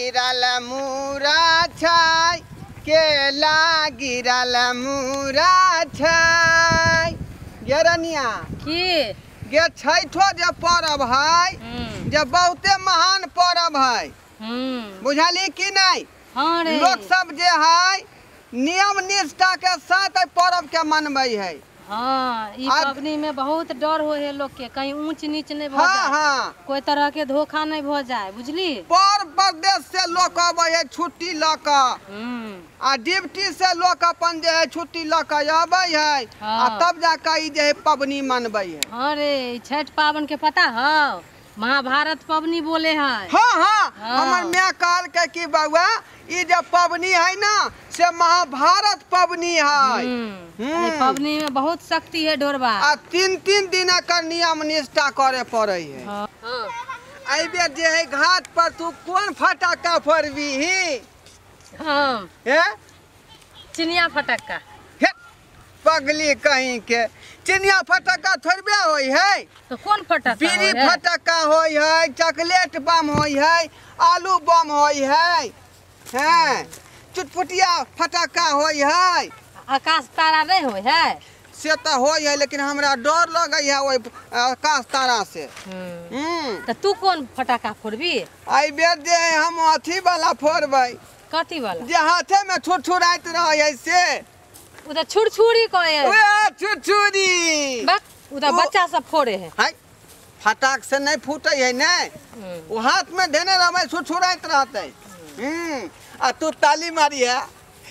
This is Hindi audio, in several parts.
गिरल मूरा छाई केला गिरल मूरा छाई गेरनिया की गे छठो जे पर्व है जे बहुते महान पर्व है बुझली कि नहीं। हाँ रे लोग सब जे है नियम निष्ठा के साथ पर्व के मनबे है। हाँ ई पबनी में बहुत डर हो है लोग के कहीं ऊंच नीच नहीं हो जाए। हाँ कोई तरह के धोखा नहीं हो जाए बुझली। पर प्रदेश से लोग आवे है छुट्टी लका आ ड्यूटी से लोग अपन जे है छुट्टी लका आवे है आ तब जाकर ई जे है पबनी मनबे है। हाँ रे छठ पावन के पता है महाभारत पबनी बोले हैं। हाँ हाँ हमर मैं कहल के कि बउआ ई जे पबनी है ना से महाभारत पबनी है। पबनी में बहुत शक्ति है ढोरबा आ 3-3 दिन का नियम निष्ठा करे पड़े है। आई बेर जे है घाट पर तू कौन फटाका फोड़बी ही? हाँ चिनिया फटक्का। पगली कहीं के चिनिया फटक्का थोड़बे होई है तो कौन फटक्का? बीड़ी फटक्का होई है, चॉकलेट बम होई है, आलू बम होई है, हैं चुटपुटिया फटक्का होई है, आकाश तारा नहीं होय है से तो होई है लेकिन हमरा डर लगे है ओइ आकाश तारा से। तो तू कौन फटाका फोड़बी? आई बेर जे है हम अथी वाला फोड़बै। कथी वाला? जे हाथे में छुरछुराइत रहे है से उधर छुरछुरी कहे ओए छुरछुरी बस उधर बच्चा सब फोड़े है। हाय फटाक से नहीं फूटे है नहीं वो हाथ में देने रहे छुरछुराइत रहते। आ तू ताली मारी है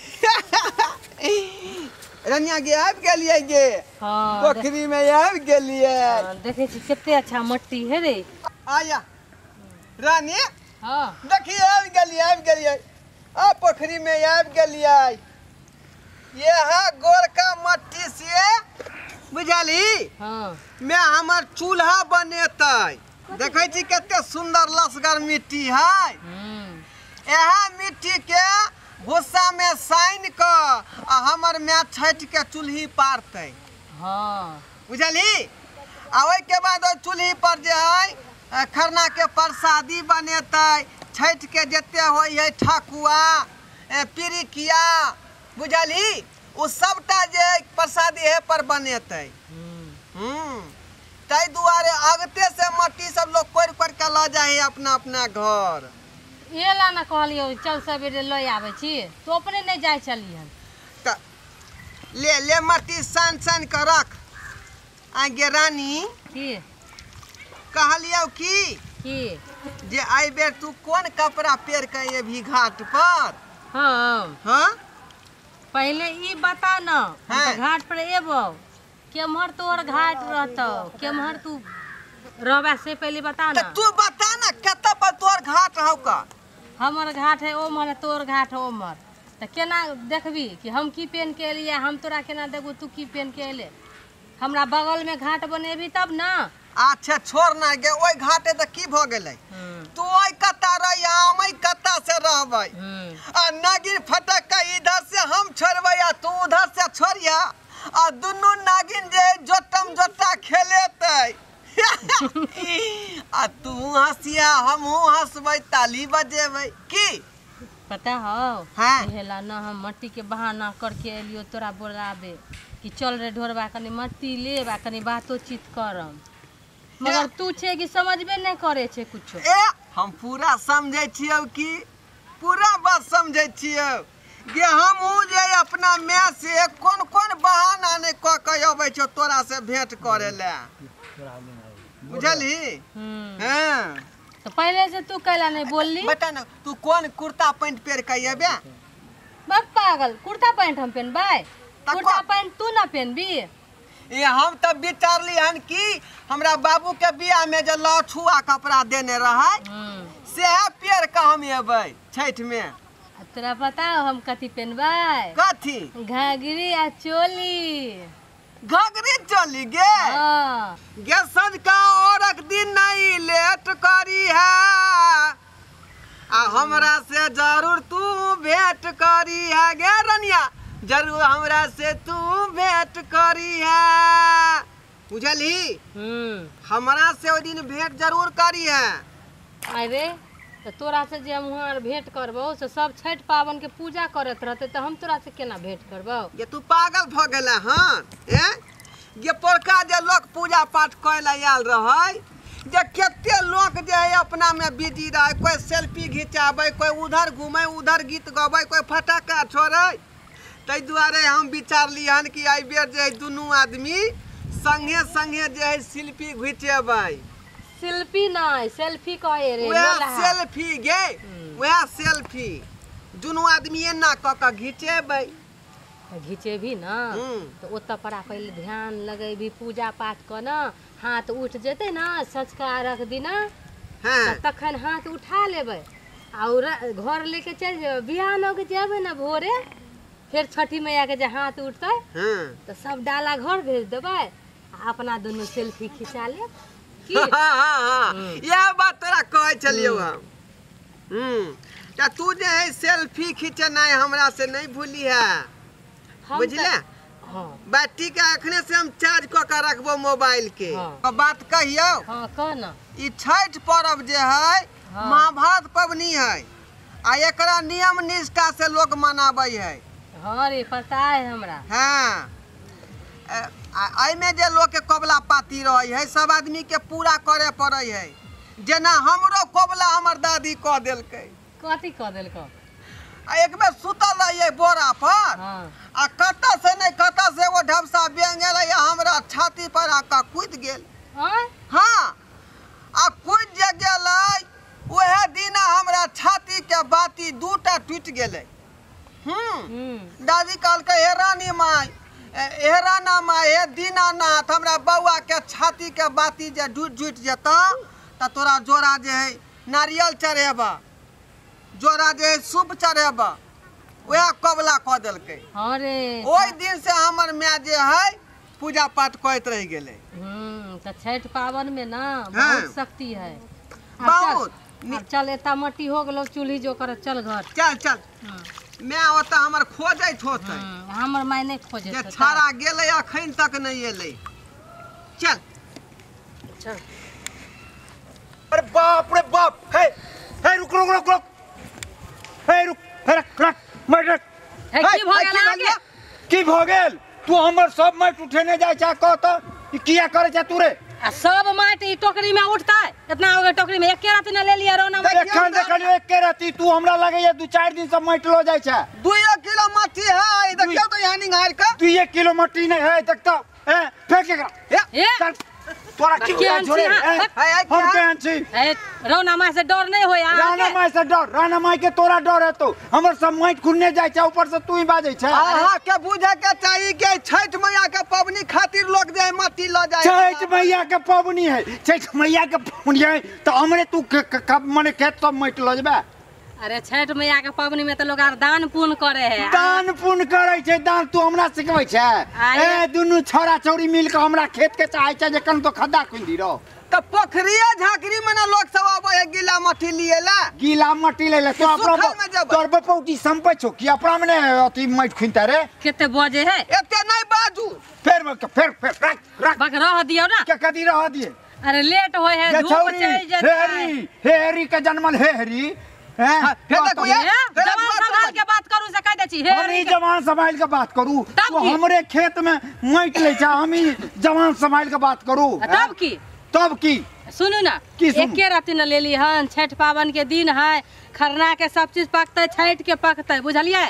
रनिया गे आब गेलिए गे पोखरी में आब गेलिए। देखे छी कितने अच्छा मट्टी है रे। आया रानी हां देखिए आब गेलिए आ पोखरी में आब गेलिए। ये है गोरका मट्टी से बुझली मैं हमर चूल्हा बनेतै। देखे छी कितने सुंदर लसगर मिट्टी है। यह मिट्टी के भूसा में साइन क आ हमर मैं छठ के चूल्ही पारते। बुझली आ ओइ के बाद ओ चूल्ही पर जे है खरना के प्रसादी बनेतै। छठ के जते होई है ठकुआ पिरिकिया बुझली उ सबटा जे प्रसादी है पर बनेतै। तै दुआरे अगते से मट्टी सब लोग कोरि कोरि के ल जाए अपना अपना घर। ये ला ना कहलियो चल सवेरे ले आवे छी तो अपने नहीं जाय चलियन त ले मट्टी सान सान के रख। आगे रानी की कहलियो की जे आई बेर तू कौन कपड़ा पेर के एभी घाट पर? हाँ पहले ई बता ना घाट पर एबो केमहर तोर घाट रहतो केमहर तू रहबा से पहले बता ना। तू बता ना कत पर तोर घाट हौ का? हमर घाट है ओमर तोर घाट है ओमर त केना देखबी कि हम की पेन के लिए हम तोरा केना देबो तू की पेन के ले? हमरा बगल में घाट बनेबी तब ना। अच्छा छोड़ ना गे ओइ घाटे त की भ गेलै तू ओइ कता रही हम कता से रहबै आ नागिन फटक्का इधर से हम छोड़बै आ तू उधर से छोड़िया आ दुनू नागिन जे जोटम जोटा खेलेतै आ तू हंसिया हमहू हंसबै ताली बजेबै की पता हो? हेला ना हम मट्टी के बहाना करके एलियो तोरा बोलाबे कि चल रे ढोरबा कनी मट्टी लेबा कनी बातो चीत करम मगर तू छे कि समझबे नहीं करे छे कुछो। हम पूरा समझै छियौ की पूरा बात समझै छियौ गे हमहू जे अपना मैं से कोन कोन बहाना ने क के अबै छौ तोरा से भेंट करे ले बुझली। तो पहले से तू कैला नहीं बोलली? बता ना तू कौन कुर्ता पैंट पेर के आबे? बक पागल कुर्ता पैंट हम पहनबै कुर्ता पैंट तू ना पहनबी? ये हम तब विचारली हन कि हमरा बाबू के बियाह में जे लछुआ कपड़ा देने रहे से पेर के हम एबै छठ में। तोरा पता हम कथी पहनबै? कथी? घाघरी आ चोली। घाघरी चोली गे गे संझका और एक दिन नहीं लेट करी है आ हमरा से जरूर तू भेंट करी है गे रनिया जरूर हमरा से तू भेंट करी है बुझली। हमरा से ओ दिन भेंट जरूर करी है। अरे तो तोरा से जे हम वहाँ भेंट करबो से सब छठ पावन के पूजा करत रहते तो हम तोरा से केना भेंट करबो? ये तू पागल भ गेला हन ये पोरका जे लोग पूजा पाठ करे आयल रहे जे केते लोग जे है अपना में बिजी रहे, कोई सेल्फी घिचाबे, कोई उधर घूमे, उधर गीत गाबे, कोई फटाका छोड़े। तै दुआरे हम विचार लिहन कि आई बेर जे दुनू आदमी संगे संगे जे है सेल्फी घिचेबै। सेल्फी नहीं, सेल्फी कहे रे। वह सेल्फी गे, वह सेल्फी दुनू आदमी एना क के घिचेबै। घिचे भी ना तो ओत पड़ा पहले ध्यान लगेबी पूजा पाठ क ना, हाथ उठ जेते ना सचका रख दिना तखन हाथ उठा लेबै और घर लेके चल जेबै। बिहान होके जेबै ना भोरे फिर छठी मैया के जे हाथ उठते तो सब डाला घर भेज देबै, अपना दोनों सेल्फी खिंचा ले। यह बात तोरा कहे चलियो हम। तू जे है सेल्फी खींचना हमरा से नहीं भूली है, बुझले? बैटरी के अखने से हम चार्ज क के रखबो मोबाइल के। बात कहियो कह ना। ई छठ पर्व जे है महाभारत पबनी है आ एकरा नियम निष्ठा से लोग मनाबै है। हाँ रे पता है हमरा। हाँ आई में जे लोग के कोबला पाती रही है सब आदमी के पूरा करे पड़े है। जेना हमरो कोबला हमर दादी कह देलकै। कथी कह देलकै? एक बेर सुतल रहिए बोरा पर आ कत से नहीं कत से वो ढबसा बेंग गेल हमरा छाती पर आका कूद गेल। हाँ आ कूद जे गेलै ओहे दिन हमरा छाती के बाती दूटा टूट गेलै। दादी कहलकै हे रानी माई, हे राना माई, हे दीनानाथ, हमरा बउआ के छाती के बाती जे जुट जेता त तोरा जोड़ा जे है नारियल चढ़ेबा, जोड़ा जे सूप चढ़ेबा, वह कबला कह देलकै। ओहि दिन से हमर माय जे है पूजा पाठ करत रह गेलै। तो छठ पावन में ना बहुत शक्ति है। बहुत। चल एता मट्टी हो गेलो चूल्ही जो कर, चल घर चल चल। मैं ओता हमर खोजैत होतै, हमर माय नहीं खोजैत जे छाड़ा गेलै अखन तक नहीं एलै। चल चल। अरे बाप रे बाप, हे हे रुक रुक रुक रुक, हे रुक, हे रख रख मत रख। हे की भ गेल आगे? की भ गेल? तू हमर सब माट उठेने जाय छ कह त ई किया करे छ तू रे? आ सब माट ई टोकरी में उठता है? इतना हो गए टोकरी में एक के राती न ले लिया रोना में। एखन देखलियो एक के राती तू हमरा लगे ये 2-4 दिन से माट लो जाय छ। 2 किलो मट्टी है देखियो तो यहाँ निहार के। 2 किलो मट्टी नहीं है देख तो, ए फेंक एकरा। तोरा की छोड़े हम केहन छी? रोना माई से डर नहीं होया? राना माई से डर? राना माई के तोरा डर है तो हमर सब माट खुन्ने जाय छ, ऊपर से तू ही बाजै छ। आहा के बुझे के चाहिए कि छठ मैया के पबनी खातिर लोग जे मट्टी ल जाय। छठ मैया के पबनी है, छठ मैया के पबनी है तो हमरे तू माने खेत सब माट ल जेबे? अरे छठ मैया के पबनी में तो लोग आर दान पुण्य करे है। दान पुण्य करे छे, दान तू हमरा सिखबै छे? ए दुनु छोरा छोरी मिल के हमरा खेत के चाहे छे जे कन तो खड्डा खुंदी रहो त पोखरिया झाकरी में ना लोग सब आबे है गीला मट्टी लिए ला। गीला मट्टी ले ले तो अपना तोर बपौटी संपै छो कि अपना में अति माट खुनता रे? केते बजे है? एते नहीं बाजू। फिर रख रख बक रह दियो ना। के कदी रह दिए? अरे लेट होय है, धूप चढ़ जाता है। हेरी के जन्मल हेरी जवान संभाल के बात करू से कह दे छी। हे जवान संभाल के बात करू तो हमरे खेत में माट ले जा, हम ही जवान संभाल के बात करू तब की सुनू ना, एके राती न ले ली हन। छठ पावन के दिन है, खरना के सब चीज पकते, छठ के पकते, बुझलिए?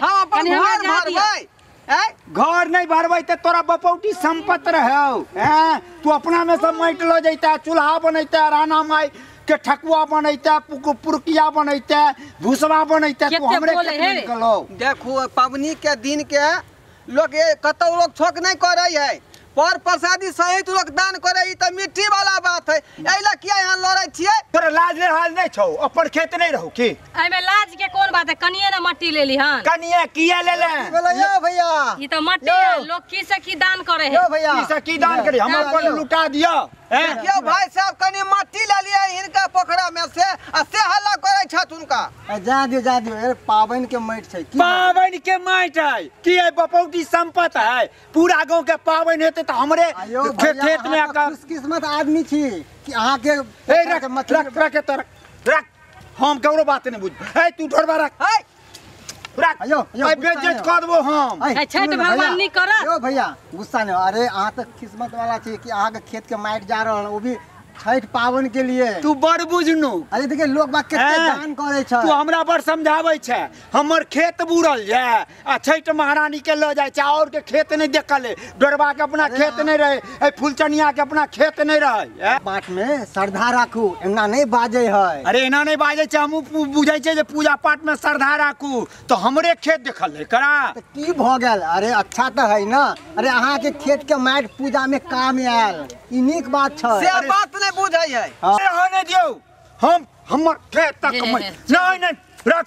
घर नहीं भरबै ते तोरा बपौटी संपत रहो। तू अपना में सब माट लो जैता, चूल्हा बनैता, राना माई के ठकुआ बनैता, पुरकिया बनैता, भूसवा बनैता, तू हमरे के निकलो। देखो पबनी के दिन के लोग कतौ लोग छोक नहीं करे है, पर प्रसादी सहित लोग दान करे, ई त मिट्टी वाला बात है। एला किया यहाँ लड़ै छियै? तोरा लाज ले हाल नहीं छौ? अपन खेत नहीं रहू की? एमे लाज के कौन बात है? कनिए ना मट्टी ले ली हन। कनिए किया ले ले? यो भैया ई त मट्टी है, लोग की से की दान करे है? यो भैया की से की दान करे? हम अपन लुटा दियो। देखियो भाई साहब कनी मट्टी ले लिए इनका पोखरा में से आ से हल्ला करे छत उनका। जा दियो ए पावन के माट छै। पावन के माट है कि है बपौटी संपत है, पूरा गांव के पावन हेते तो हमरे खेत में किस्मत आदमी छी कि अहाँ के रख रख रख रख हम ककरो बात नहीं बुझ ए तू ढोरबा रख रख अयो ए बेइज्जत कर देबो हम छठ भगवान नहीं करत। यो भैया गुस्सा नहीं, अरे अहाँ तो किस्मत वाला छी कि अहाँ के खेत के माइट जा रहल, वो भी छठ पावन के लिए। तू बड़ बुझनु। अरे देखिए लोग बात कितने दान करे छ। तू हमरा पर समझाबै छै हमर खेत बुड़ल जाय आ छठ महारानी के ल जाय छै और के खेत नहीं देखल है, डोरबा के अपना खेत नहीं रहे, ए फुलचनिया के अपना खेत नहीं रहे। पाठ में श्रद्धा राखू, एना नहीं बाजे है। अरे एना नहीं बाजे छै, हम बुझै छै जे पूजा पाठ में श्रद्धा राखू तो हमरे खेत देखल है करा तो की भ गेल? अरे अच्छा तो है ना, अरे अहाँ के खेत के माइट पूजा में काम आयल, ई नीक बात छै। से बात नहीं बुझै है। होने दियो हम हमर खेत तक में नहीं नहीं रख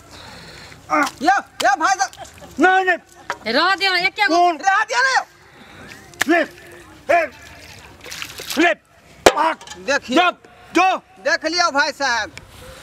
ये भाई साहब नहीं नहीं रह दे एके गो कौन रह दिया ना। स्लिप पाक देखिए जब जो देख लियो भाई साहब,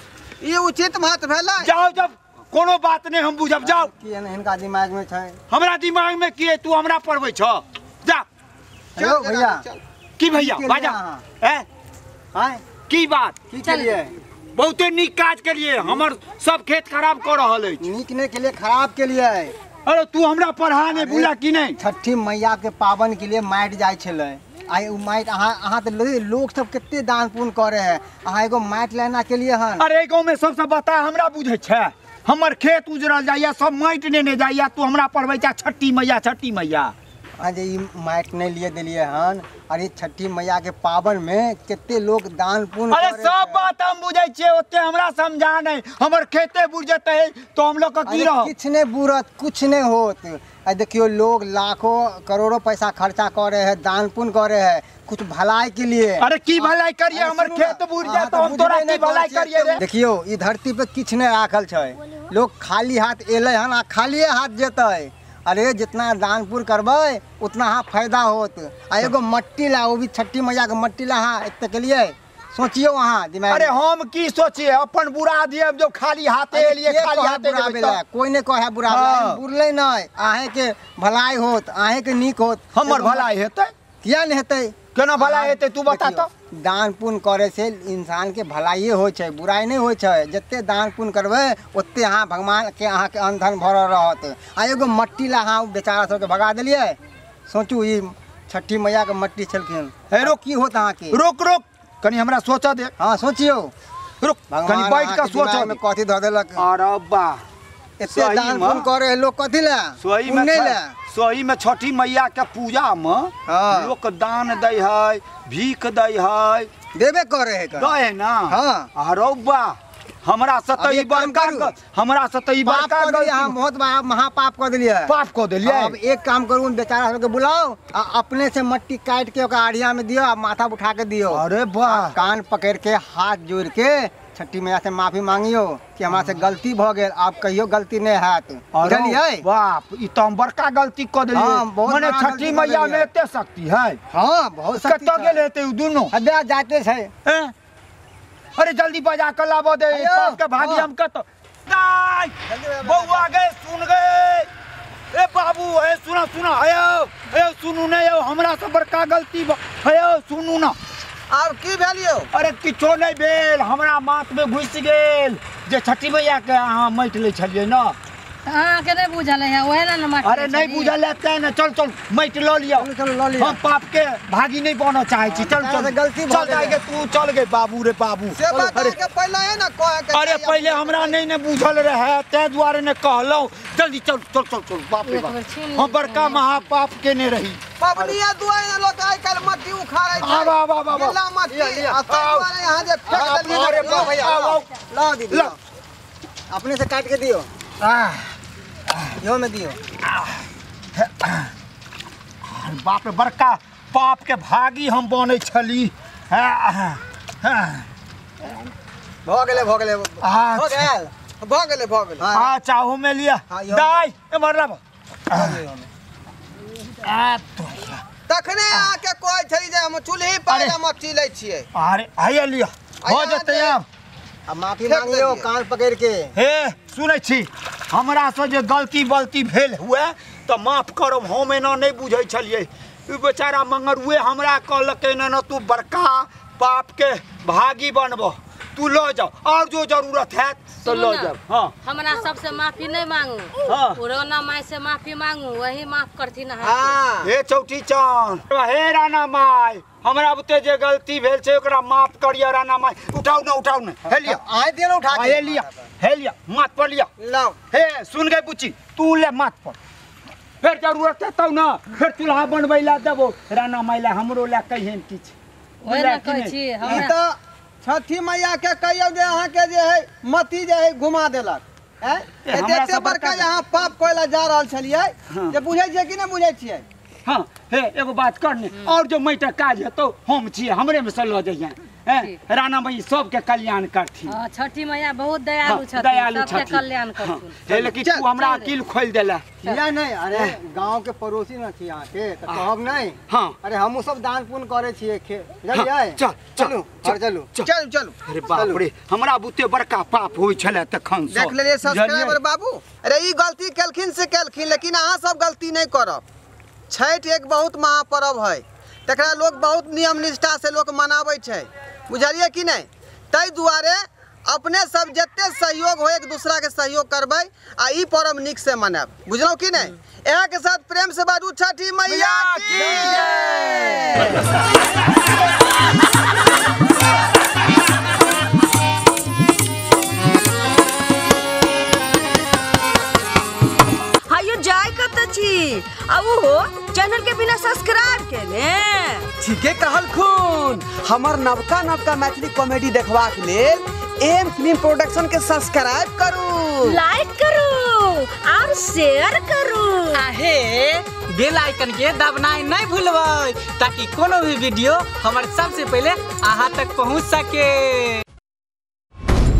ये उचित मत भेलै। जाओ जब कोनो बात नहीं हम बुझब जाओ। की इनका दिमाग में छै? हमरा दिमाग में की है तू हमरा पढ़बै छ जा। हेलो भैया की भैया की बाजा केलियै हैं हां की बात की केलिए? बहुते नीक काज के लिए हमर सब खेत खराब कर रहल है। नीक ने के लिए खराब के लिए। अरे तू हमरा पढ़ा नहीं बुला की नहीं। छठी मैया के पावन के लिए माइट जाय छले, आइ उ माइट अहाँ तो लोग सब कितने दान पुण्य करे है, अहाँ एगो माइट लेना के लिए हन। अरे गाँव में सबसे बता हमरा बुझे छै हमर खेत उजरल जाइया सब माटि नेने जाइया, तू हमरा पढ़बै छै छठी मैया छठी मैया। जे ई माइट नहीं लिए दिलिए हन, अरे छठी मैया के पावन में कितने लोग दान पुण्य अरे करे सब है। बात हम बुझे छिए, ओते हमरा समझा नहीं, हमर खेते बुझ जते तो हम लोग का की रहो। कुछ नहीं बुरत, कुछ नहीं होत। आ देखियो लोग लाखों करोड़ों पैसा खर्चा करे है, दान पुण्य करे है कुछ भलाई के लिए। अरे की भलाई करिए, हमर खेत बुझ जाए तो हम तोरा की भलाई करिए रे। देखियो ई धरती पे किछ नहीं राखल छै, लोग खाली हाथ एले हन आ खालिए हाथ जेतै। अरे जितना दान पुण्य करबै उतना हाँ फायदा होत। आ एगो मट्टी ला, वो भी छठी मैया के मट्टी ला, हाँ इतने के लिए सोचियो वहाँ दिमाग। अरे हम की सोचिए अपन बुरा दिए जो खाली हाथे एलिए खाली हाथे जेबै तो। कोई नहीं कहे बुरा बुरले नहीं, आहे के भलाई होत, आहे के नीक होत। हमर भलाई हेतै किया नहीं हेतै? केना भलाई हेतै तू बता तो। दान पुण्य करे से इंसान के भलाई हो छै, बुराई नहीं हो छै। जिते दान पुण्य करबे ओते अहाँ भगवान के अहाँ के अनधन भरल रहत। आ एगो मट्टी ला अहाँ बेचारा सबके भगा देलिए। सोचू ई छठी मैया के मट्टी छलखिन, हेरो की होत अहाँ के? रुक रुक कनी हमरा सोचा दे। हाँ सोचियो, रुक कनी बैठ के सोचो में कथी धऽ देलक। अरे वाह एते दान पुण्य करे लोग कथी ला? सही में सही में छठी मैया के पूजा में हाँ। लोग दान दै है, भीख दै है, देबे करे है का? दै है ना। हाँ। अरे वाह हमरा से तो ई बड़का हमरा से तो ई बड़का गलती हम बहुत बड़ा महापाप कर दिलिए। पाप को देलिए। अब एक काम करू, बेचारा सबके बुलाओ आ अपने से मट्टी काट के ओकरा आड़िया में दियो, माथा उठा के दियो। अरे वाह कान पकड़ के हाथ जोड़ के छठी मैया से माफी मांगियो कि हमरा से गलती भ गेल, आप कहियो गलती नहीं हैत। बुझलिए? बाप ई तो हम बड़का गलती कर देलिए। हाँ, बहुत माने बड़ा छठी गलती मैया कर में एते शक्ति है। हाँ बहुत शक्ति कत्तो छै। गेल हेतै उ दुनु? अबे जाते छै। हैं? अरे जल्दी बजा कर लाबो दे अयो, पास के भागी हाँ। हम कतो। नहीं बउआ गए सुन गए। ए बाबू ए सुना सुना आयो ए सुनू ने यो हमरा से बड़का गलती आयो सुनू ना। अब की भेलियो? अरे किछो नहीं भेल, हमरा माथ में घुस गेल जे छठी मैया के अहाँ मैट ले छलिए ना। हां के नहीं बुझल है ओहे ना मट्टी। अरे नहीं बुझल है ना, चल चल मैट ल लियो। चलो ल लियो। हम पाप के भागी नहीं बनना चाहे छी। चल चल गलती चल जाएगे तू चल गए बाबू रे बाबू। से बता के पहले है ना कहे के। अरे पहले हमरा नहीं ने बुझल रहे ते द्वारे ने कहलौ जल्दी चल चल चल चल बाप रे बाप हम बड़का महापाप के ने रही। पबनिया दुआई ना लोग आइ काल मट्टी उखाड़ै छै। आवा आवा आवा गिल्ला मट्टी आ तोरे यहां जे फेंक देलिए। अरे भैया आओ ला दीदी अपने से काट के दियो, यो में दियो। बाप रे बड़का पाप के भागी हम बनै छली। भ गेले भ गेले हो गेल। भ गेल। आ चाहो में लिया हाँ, यो दाई ए मरला आ तो तखने आके कहै छली जे हम चूल्ही पर अरे। मट्टी लै छियै। अरे आइए लिया हो जते अब। अब माफी मांगियो कान पकड़ के। हे सुनै छी हमरा से जे गलती बलती भेल हुए तो माफ करब, हम एना नहीं बुझै छलिए। ई बेचारा मंगरुए हमरा कहलकै न तू बड़का पाप के भागी बनबो तू लो जाओ और जो जरूरत है तो लो जाओ। हाँ हमरा सबसे माफी नहीं मांगू, हाँ। पुराना माई से माफी मांगू, वही माफ करथिन। हाँ हे चौठी चांद, हे राणा माई, हमरा बुते जे गलती भेल छै ओकरा माफ करिया राणा माई। उठाओ ना हे लिया आए दिया ना उठा के। हे लिया माथ पर लिया। लाओ हे सुन गई बुच्ची, तू ले माथ पर, फिर जरूरत है तब ना फिर चूल्हा बनबै ला देबो राणा माई ला, हमरो ला कहिन किछ। ओए ना कहै छी ई हमरा तो छठी मैया के कहियो जे अहाँ के जे है मती जे है घुमा देलक हैं। हमरा एते सब बड़का बड़का यहाँ पाप कोइला जा रहल छलियै, हाँ। जे बुझै छियै कि नहीं बुझै छियै। हाँ हे एगो बात करने और जो मैटा काज है तो हम छिए, हमरे में से लो जाइए। राणा माई सबके कल्याण करथिन। हाँ, छठी मैया बहुत दयालु हाँ, छथिन, दयालु सबके छथिन। कल्याण करथिन। हे लेकिन तू हमरा अकील खोल देला। या नहीं, अरे गांव के पड़ोसी न छी यहाँ के तो कहब नहीं। हाँ अरे हमहू सब दान पुण्य करे छिए, बुझलियै? चल चलू चलू चलू अरे बाप रे, हमरा बुते बड़का पाप होई छले तखन से। देख लेलिए सब्सक्राइबर बाबू। अरे ई गलती केलखिन से केलखिन, लेकिन अहाँ सब गलती नहीं करब। छठ एक बहुत महापर्व है, तकरा लोग बहुत नियम निष्ठा से लोग मनाबै छै, बुझलिए कि नहीं। ताहि दुआरे अपने सब जते सहयोग हो एक दूसरा के सहयोग करबै आ ई पर्व निक से मनाब, बुझलौ कि नहीं। यहाँ के साथ प्रेम से बाजू छठी मैया की हायो जाय कत छी अब हो चैनल के बिना सब्सक्राइब केने। ठीके कहलखुन। हमर नवका मैथिली कॉमेडी देखबाक लेल एम फिल्म प्रोडक्शन के सब्सक्राइब करू, लाइक करू और शेयर करू। आहे बेल आइकन के दबनाइ नहीं भूलबै, ताकि कोनो भी वीडियो हमारे सबसे पहले अहाँ तक पहुँच सके।